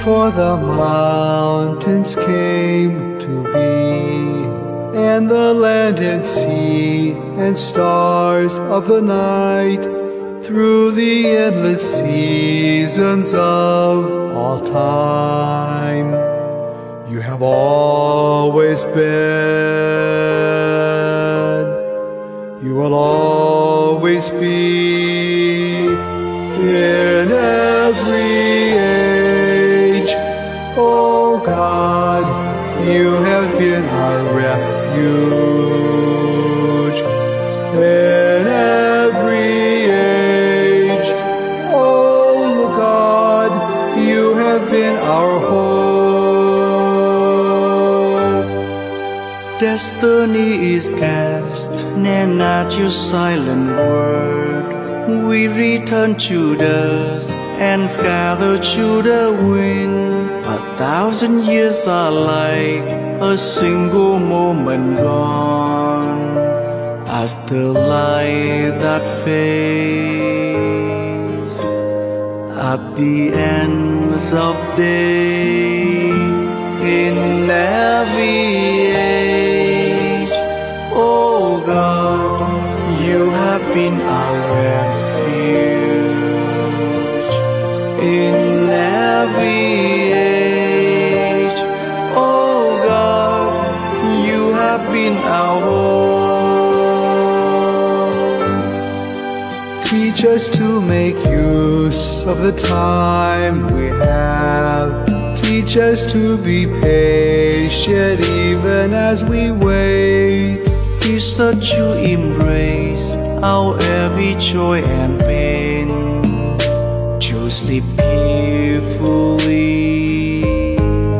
before the mountains came to be, and the land and sea and stars of the night, through the endless seasons of all time, you have always been, you will always be in every age. Oh God, you have been our refuge in every age. Oh God, you have been our hope. Destiny is cast, and at your silent word we return to dust and scatter to the wind. 1,000 years are like a single moment gone, as the light that fades at the ends of day in every age. Oh God, you have been our refuge in every age. Oh God, you have been our hope. Teach us to make use of the time we have. Teach us to be patient even as we wait. Teach us to embrace our every joy and pain, to sleep peacefully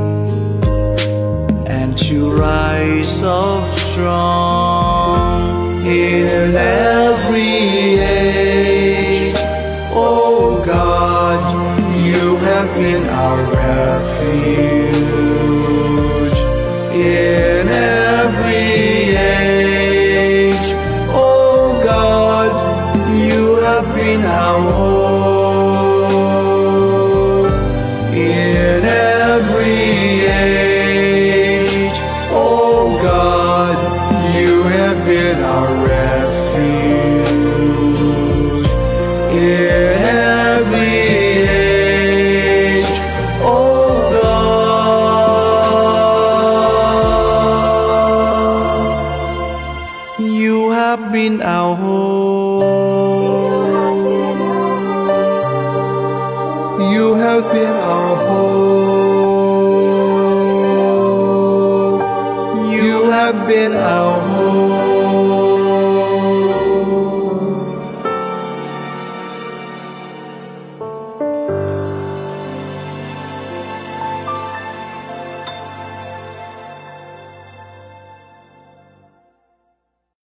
and to rise up strong in every age. Oh God, you have been our refuge in every age. Oh God, you have been our hope in every age. Oh God, you have been our refuge in every age. Oh God, you have been our hope. You have been our hope. You have been our